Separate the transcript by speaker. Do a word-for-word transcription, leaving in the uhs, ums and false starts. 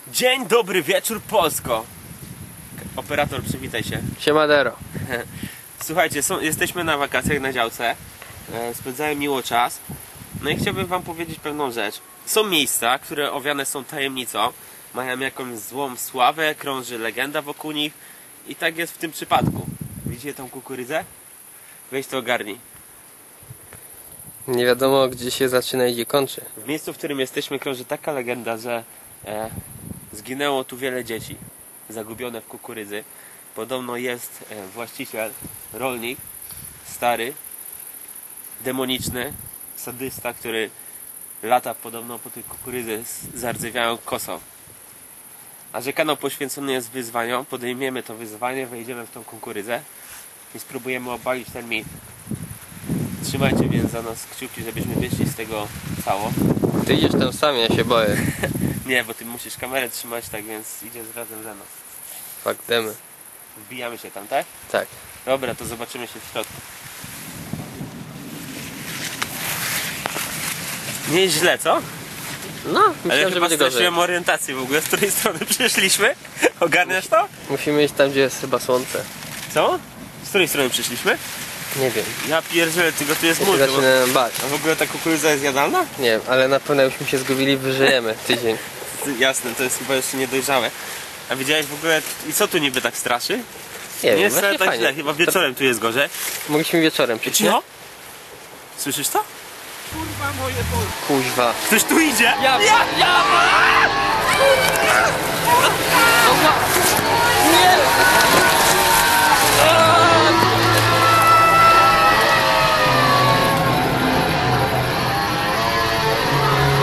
Speaker 1: Dzień dobry, wieczór Polsko. Operator, przywitaj się.
Speaker 2: Siemadero.
Speaker 1: Słuchajcie, są, jesteśmy na wakacjach na działce. e, Spędzałem miło czas. No i chciałbym wam powiedzieć pewną rzecz. Są miejsca, które owiane są tajemnicą, mają jakąś złą sławę, krąży legenda wokół nich. I tak jest w tym przypadku. Widzicie tą kukurydzę? Weź to ogarnij.
Speaker 2: Nie wiadomo, gdzie się zaczyna i gdzie kończy.
Speaker 1: W miejscu, w którym jesteśmy, krąży taka legenda, że e, zginęło tu wiele dzieci zagubione w kukurydzy. Podobno jest e, właściciel, rolnik, stary, demoniczny, sadysta, który lata podobno po tej kukurydzy z zardzewiałą kosą. A że kanał poświęcony jest wyzwaniom, podejmiemy to wyzwanie, wejdziemy w tą kukurydzę i spróbujemy obalić ten mit. Trzymajcie więc za nas kciuki, żebyśmy wyszli z tego cało.
Speaker 2: Ty idziesz tam sam, ja się boję.
Speaker 1: Nie, bo ty musisz kamerę trzymać, tak więc idziesz razem ze mną.
Speaker 2: Fakt, demy.
Speaker 1: Wbijamy się tam, tak?
Speaker 2: Tak.
Speaker 1: Dobra, to zobaczymy się w środku. Nie jest źle, co?
Speaker 2: No,
Speaker 1: Ale
Speaker 2: myślałem, że
Speaker 1: chyba
Speaker 2: będzie gorzej.
Speaker 1: straciłem orientację w ogóle, z której strony przyszliśmy. Ogarniasz to?
Speaker 2: Musimy iść tam, gdzie jest chyba słońce.
Speaker 1: Co? Z której strony przyszliśmy?
Speaker 2: Nie wiem.
Speaker 1: Ja pierdzielę, tego tu jest
Speaker 2: Ja się
Speaker 1: multum.
Speaker 2: zaczynam bać.
Speaker 1: A w ogóle ta kukurydza jest jadalna?
Speaker 2: Nie wiem, ale na pewno jakbyśmy się zgubili, wyżyjemy tydzień.
Speaker 1: Jasne, to jest chyba jeszcze niedojrzałe. A widziałeś w ogóle, i co tu niby tak straszy?
Speaker 2: Nie,
Speaker 1: Nie
Speaker 2: wiem,
Speaker 1: jest
Speaker 2: właśnie
Speaker 1: tak
Speaker 2: fajnie.
Speaker 1: źle, chyba wieczorem tu jest gorzej.
Speaker 2: Mogliśmy wieczorem przyjść, nie?
Speaker 1: Cicho? Słyszysz to? Kurwa moje Boże.
Speaker 2: Kuźwa.
Speaker 1: Ktoś tu idzie?
Speaker 2: Ja! Ja! Ja! Nie!